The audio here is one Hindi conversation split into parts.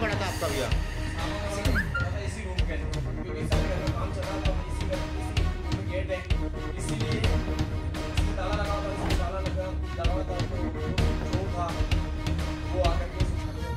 पड़ा था आपका भैया? इसी रूम के क्योंकि काम चल रहा था, इसी गेट है, इसीलिए ताला लगा हुआ था, ताला लगा हुआ था तो जो था वो आकर के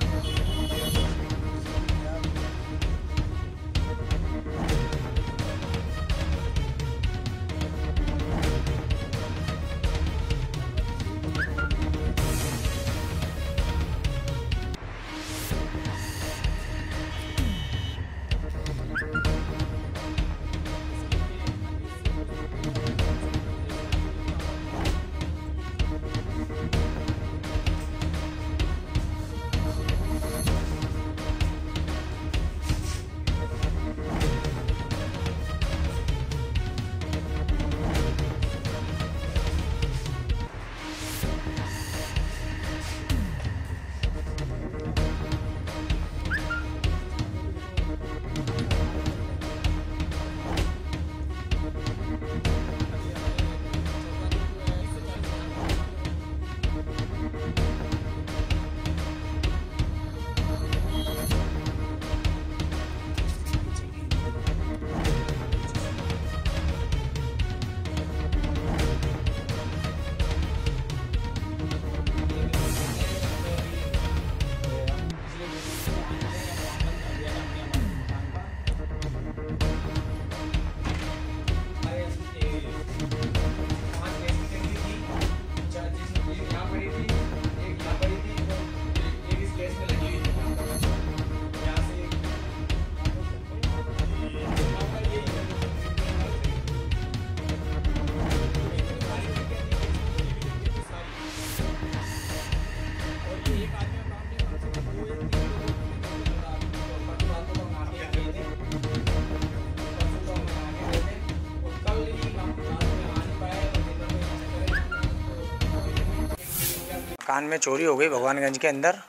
मकान में चोरी हो गई भगवानगंज के अंदर।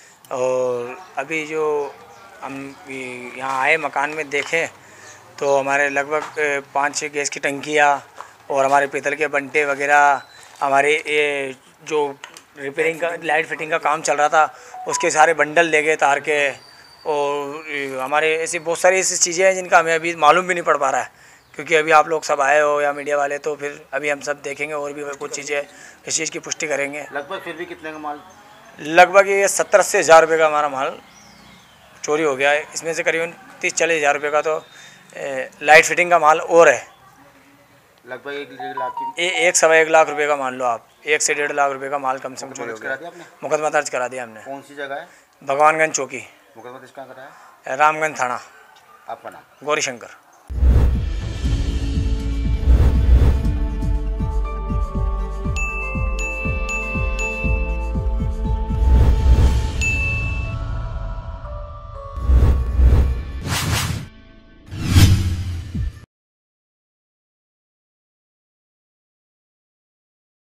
और अभी जो हम यहाँ आए मकान में देखें तो हमारे लगभग 5-6 गैस की टंकियाँ और हमारे पीतल के बंटे वगैरह, हमारे ये जो रिपेयरिंग का लाइट फिटिंग का काम चल रहा था उसके सारे बंडल ले गए तार के। और हमारे ऐसी बहुत सारी ऐसी चीज़ें हैं जिनका हमें अभी मालूम भी नहीं पड़ पा रहा है, क्योंकि अभी आप लोग सब आए हो या मीडिया वाले, तो फिर अभी हम सब देखेंगे और भी कुछ चीज़ें इस चीज़ की पुष्टि करेंगे। लगभग फिर भी कितने का माल? लगभग ये 70-80 हज़ार रुपये का हमारा माल चोरी हो गया है। इसमें से करीबन 30-40 हज़ार रुपये का तो लाइट फिटिंग का माल और है। लगभग 1 लाख की 1-1.25 लाख रुपये का मान लो आप, 1 से 1.5 लाख रुपये का माल कम से कम चोरी हो गया। मुकदमा दर्ज करा दिया हमने। कौन सी जगह है? भगवानगंज चौकी, मुकदमा दर्ज कहाँ कराया? रामगंज थाना। आपका नाम? गौरी शंकर।